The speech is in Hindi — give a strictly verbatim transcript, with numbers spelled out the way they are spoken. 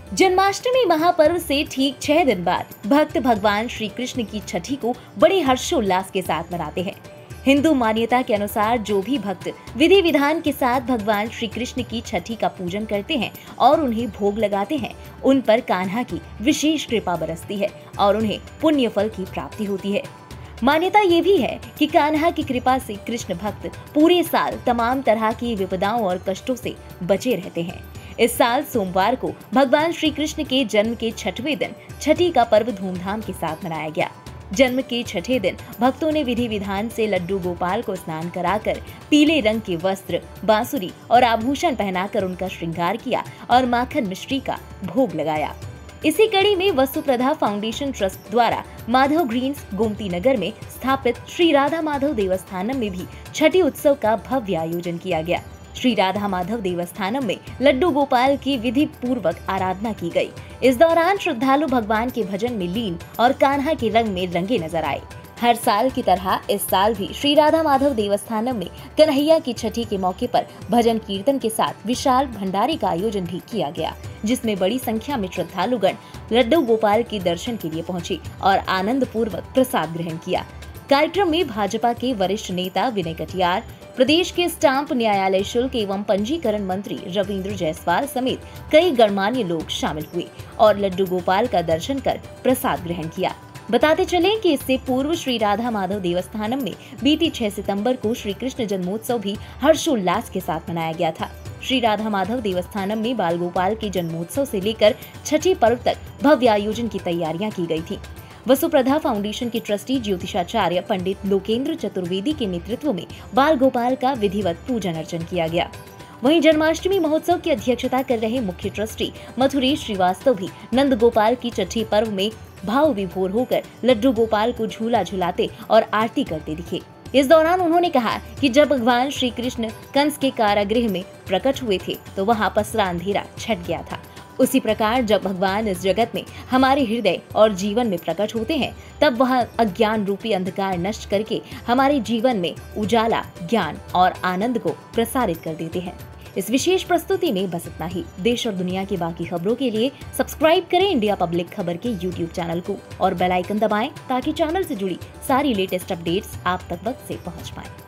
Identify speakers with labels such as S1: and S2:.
S1: जन्माष्टमी महापर्व से ठीक छह दिन बाद भक्त भगवान श्री कृष्ण की छठी को बड़े हर्षोल्लास के साथ मनाते हैं। हिंदू मान्यता के अनुसार जो भी भक्त विधि विधान के साथ भगवान श्री कृष्ण की छठी का पूजन करते हैं और उन्हें भोग लगाते हैं, उन पर कान्हा की विशेष कृपा बरसती है और उन्हें पुण्य फल की प्राप्ति होती है। मान्यता ये भी है कि कान्हा की कृपा से कृष्ण भक्त पूरे साल तमाम तरह की विपदाओं और कष्टों से बचे रहते हैं। इस साल सोमवार को भगवान श्री कृष्ण के जन्म के छठवें दिन छठी का पर्व धूमधाम के साथ मनाया गया। जन्म के छठे दिन भक्तों ने विधि विधान से लड्डू गोपाल को स्नान कराकर पीले रंग के वस्त्र, बांसुरी और आभूषण पहनाकर उनका श्रृंगार किया और माखन मिश्री का भोग लगाया। इसी कड़ी में वसुप्रधा फाउंडेशन ट्रस्ट द्वारा माधव ग्रीन्स गोमती नगर में स्थापित श्री राधा माधव देवस्थानम में भी छठी उत्सव का भव्य आयोजन किया गया। श्री राधा माधव देवस्थानम में लड्डू गोपाल की विधि पूर्वक आराधना की गई। इस दौरान श्रद्धालु भगवान के भजन में लीन और कान्हा के रंग में रंगे नजर आए। हर साल की तरह इस साल भी श्री राधा माधव देवस्थानम में कन्हैया की छठी के मौके पर भजन कीर्तन के साथ विशाल भंडारे का आयोजन भी किया गया, जिसमें बड़ी संख्या में श्रद्धालुगण लड्डू गोपाल के दर्शन के लिए पहुंचे और आनंद पूर्वक प्रसाद ग्रहण किया। कार्यक्रम में भाजपा के वरिष्ठ नेता विनय कटियार, प्रदेश के स्टाम्प न्यायालय शुल्क एवं पंजीकरण मंत्री रविंद्र जायसवाल समेत कई गणमान्य लोग शामिल हुए और लड्डू गोपाल का दर्शन कर प्रसाद ग्रहण किया। बताते चले कि इससे पूर्व श्री राधा माधव देवस्थानम में बीती छह सितंबर को श्री कृष्ण जन्मोत्सव भी हर्षोल्लास के साथ मनाया गया था। श्री राधा माधव देवस्थानम में बाल गोपाल के जन्मोत्सव से लेकर छठी पर्व तक भव्य आयोजन की तैयारियां की गई थी। वसुप्रधा फाउंडेशन के ट्रस्टी ज्योतिषाचार्य पंडित लोकेंद्र चतुर्वेदी के नेतृत्व में बाल गोपाल का विधिवत पूजन अर्चन किया गया। वहीं जन्माष्टमी महोत्सव की अध्यक्षता कर रहे मुख्य ट्रस्टी मथुरेश श्रीवास्तव भी नंद गोपाल की छठी पर्व में भाव विभोर होकर लड्डू गोपाल को झूला झुलाते और आरती करते दिखे। इस दौरान उन्होंने कहा कि जब भगवान श्री कृष्ण कंस के कारागृह में प्रकट हुए थे तो वहां पसरा अंधेरा छट गया था। उसी प्रकार जब भगवान इस जगत में हमारे हृदय और जीवन में प्रकट होते हैं, तब वह अज्ञान रूपी अंधकार नष्ट करके हमारे जीवन में उजाला, ज्ञान और आनंद को प्रसारित कर देते हैं। इस विशेष प्रस्तुति में बस इतना ही। देश और दुनिया की बाकी खबरों के लिए सब्सक्राइब करें इंडिया पब्लिक खबर के यूट्यूब चैनल को और बेल आइकन दबाएं ताकि चैनल से जुड़ी सारी लेटेस्ट अपडेट्स आप तक वक्त से पहुंच पाएं।